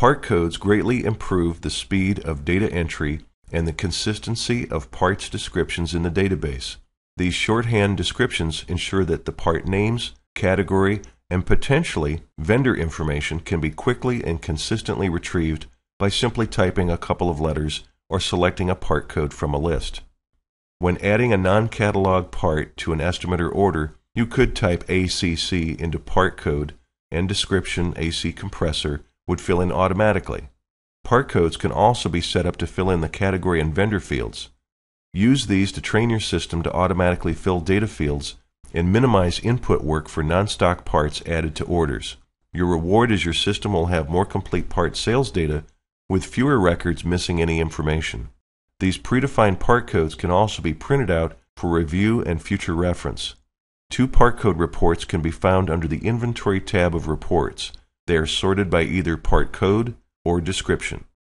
Part codes greatly improve the speed of data entry and the consistency of parts descriptions in the database. These shorthand descriptions ensure that the part names, category, and potentially vendor information can be quickly and consistently retrieved by simply typing a couple of letters or selecting a part code from a list. When adding a non-catalog part to an estimate or order, you could type ACC into part code and description AC compressor would fill in automatically. Part codes can also be set up to fill in the category and vendor fields. Use these to train your system to automatically fill data fields and minimize input work for non-stock parts added to orders. Your reward is your system will have more complete part sales data with fewer records missing any information. These predefined part codes can also be printed out for review and future reference. 2 part code reports can be found under the Inventory tab of reports. They are sorted by either part code or description.